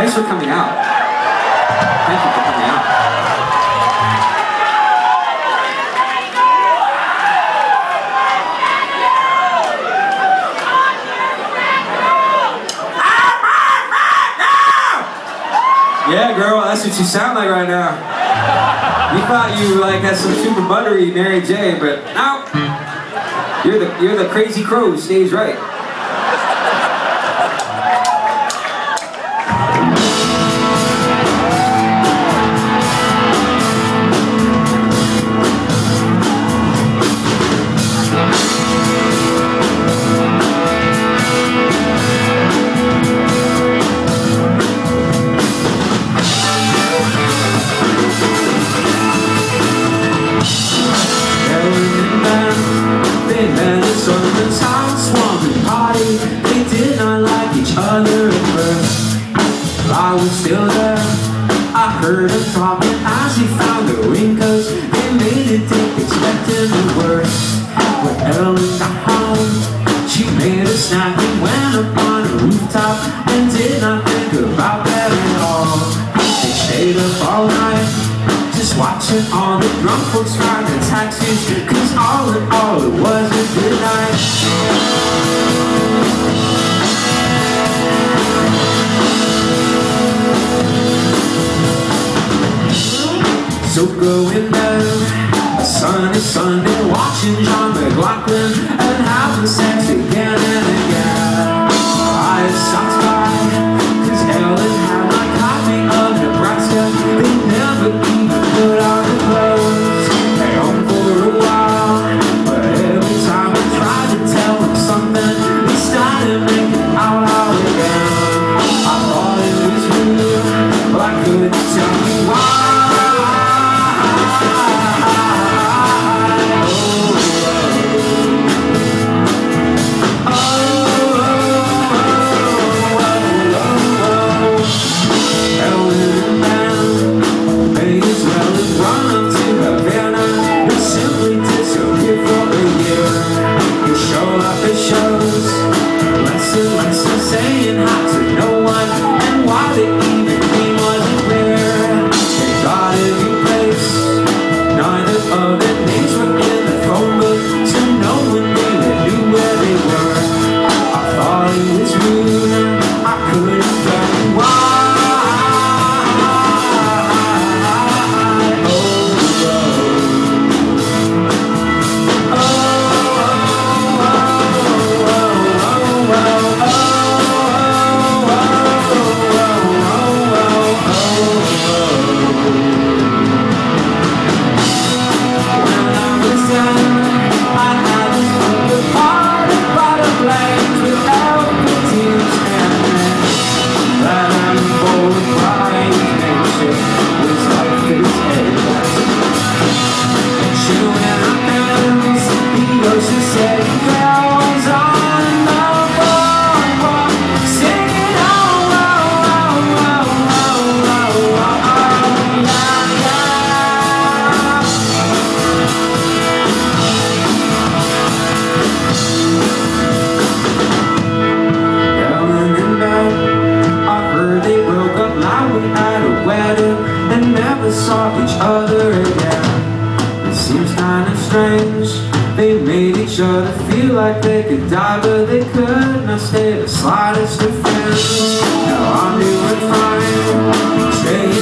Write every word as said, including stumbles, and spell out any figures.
Thanks for coming out. Thank you for coming out. Yeah, girl, that's what you sound like right now. You thought you like had some super buttery Mary J, but no. You're the you're the crazy crow who stays right. I was still there. I heard him talking as he found the ring, cause they made it take expecting the worst. When Ellen got home, she made a snack and went up on the rooftop and did not think about that at all. They stayed up all night, just watching all the drunk folks ride the taxis, cause all in all it was a good night. So going there, a sunny Sunday, watching John McLaughlin and having sex again and again. I stopped by, cause Ellen had my copy of Nebraska. They never even put on the clothes. They home for a while, but every time I tried to tell them something, they started making out all again. I thought it was real, but I couldn't tell me why. Saw each other again. It seems kind of strange. They made each other feel like they could die, but they could not stay the slightest defense. Now I'm doing fine, staying